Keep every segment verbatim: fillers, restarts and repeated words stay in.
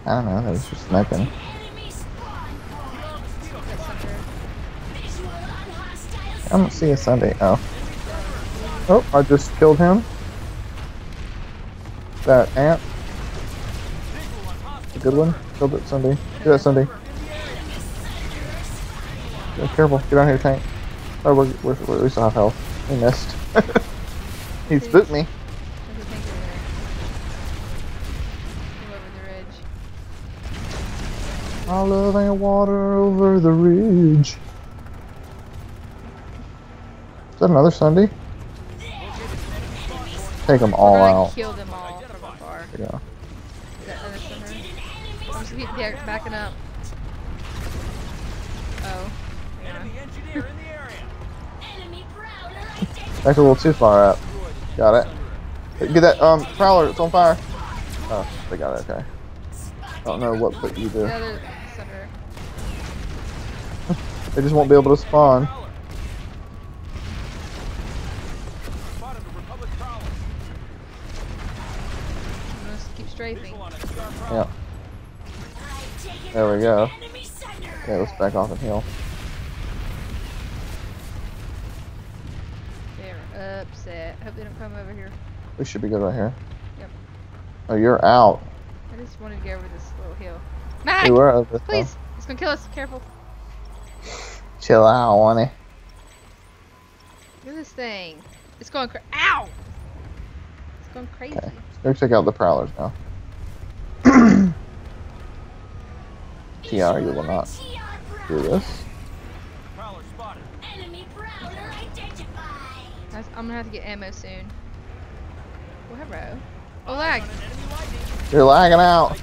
I don't know, that was just sniping. I don't see a Sunday. Oh. Oh, I just killed him. That ant. A good one. Killed it, Sunday. Do that, Sunday. Be careful. Get out here, tank. Oh, we're, we're, we're, we still have health. He missed. He spooked me. All love and water over the ridge. Is that another Sunday? Take them all out. Kill them all from afar. There you go. Is that other Sunday? I'm just keep backing up. Oh. Yeah. That's a little too far up. Got it. Get that um prowler, it's on fire. Oh, they got it, okay. I don't know what put you do. The other Sunday. They just won't be able to spawn. Keep strafing. Yeah. There we go. Okay, let's back off and heal. They're upset. Hope they don't come over here. We should be good right here. Yep. Oh, you're out. I just wanted to get over this little hill. Mac! We were over. Please! It's gonna kill us. Careful. Chill out, Wani. Look at this thing. It's going cra- Ow! It's going crazy. Okay. Let's go check out the prowlers now. T R, you will not do this. I'm gonna have to get ammo soon. Oh, hello. Oh, lag. You're lagging out.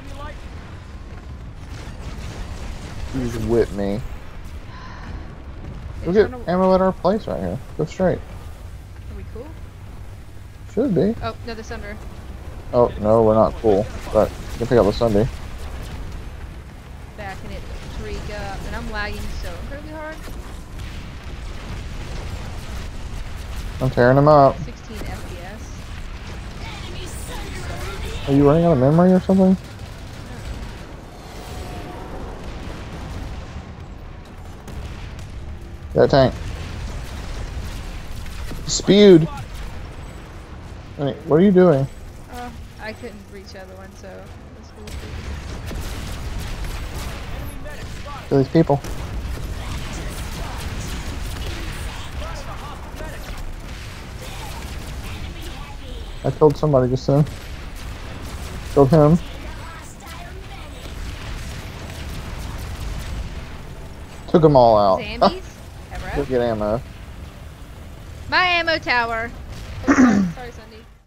You just whipped me. Go get ammo at our place right here. Go straight. Are we cool? Should be. Oh, no, the Sunder. Oh, no, we're not cool. But you can pick up the Sunday. Backing it to freak up. And I'm lagging so incredibly hard. I'm tearing them up. sixteen F P S. Are you running out of memory or something? That tank. Spewed. Wait, what are you doing? Uh, I couldn't reach the other one, so let's go. To these people. I killed somebody just then. Killed him. Took them all out. Zambies? Go get ammo. My ammo tower. Oh, sorry, sorry, Sunday.